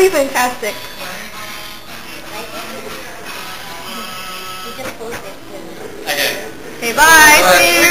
really fantastic. You just post it. Okay, bye. See you.